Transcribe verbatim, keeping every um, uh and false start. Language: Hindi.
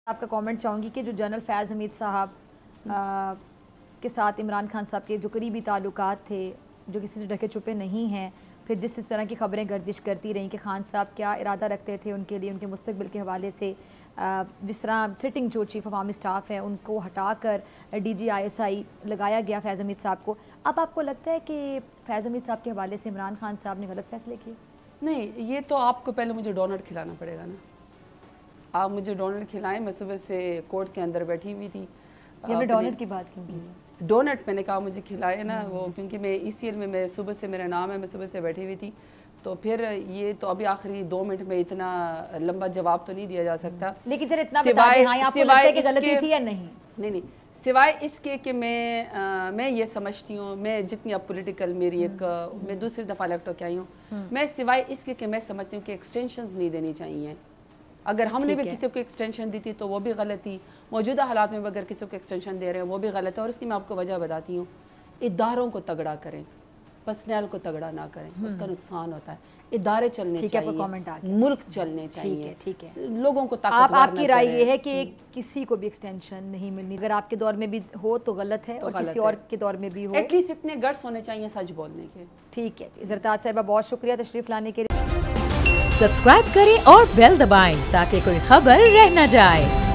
आपका कमेंट चाहूँगी कि जो जनरल फैज़ हमीद साहब के साथ इमरान खान साहब के जो करीबी ताल्लुकात थे, जो किसी से ढके छुपे नहीं हैं, फिर जिस इस तरह की खबरें गर्दिश करती रहीं कि खान साहब क्या इरादा रखते थे उनके लिए, उनके मुस्तकबिल के हवाले से, जिस तरह सिटिंग जो चीफ ऑफ आर्मी स्टाफ है उनको हटाकर D G I S I लगाया गया फैज़ हमीद साहब को। अब आपको लगता है कि फैज़ हमीद साहब के हवाले से इमरान खान साहब ने गलत फैसले किए? नहीं, ये तो आपको पहले मुझे डोनट खिलाना पड़ेगा ना। आप मुझे डोनट खिलाएं। मैं सुबह से कोर्ट के अंदर बैठी हुई थी। ये डोनट की बात क्यों की? डोनट मैंने कहा मुझे खिलाए ना वो, क्योंकि मैं ई सी एल में मैं सुबह से मेरा नाम है, मैं सुबह से बैठी हुई थी। तो फिर ये तो अभी आखिरी दो मिनट में इतना लंबा जवाब तो नहीं दिया जा सकता। लेकिन फिर इतना बता दें, हाँ, आपको लगता है कि गलती थी या नहीं? नहीं नहीं सिवाय इसके कि मैं आ, मैं ये समझती हूँ, मैं जितनी अब पॉलिटिकल मेरी एक मैं दूसरी दफ़ा इलेक्ट होकर आई हूँ, मैं सिवाय इसके कि मैं समझती हूँ कि एक्सटेंशंस नहीं देनी चाहिए। अगर हमने भी किसी को एक्सटेंशन दी थी तो वो भी गलत थी, मौजूदा हालात में अगर किसी को एक्सटेंशन दे रहे हैं वो भी गलत है। और इसकी मैं आपको वजह बताती हूँ, इदारों को तगड़ा करें, पर्सनल को तगड़ा ना करें, उसका नुकसान होता है। इदारे चलने चाहिए, मुल्क चलने चाहिए, ठीक है, लोगों को ताकतवर आप आपकी राय ये है कि किसी को भी एक्सटेंशन नहीं मिलनी, अगर आपके दौर में भी हो तो गलत है, तो और किसी और के दौर में भी हो, एटलीस्ट इतने गट्स होने चाहिए सच बोलने के। ठीक है, ज़रताज साहिबा बहुत शुक्रिया तशरीफ लाने के लिए। सब्सक्राइब करें और बेल दबाएं ताकि कोई खबर रह न जाए।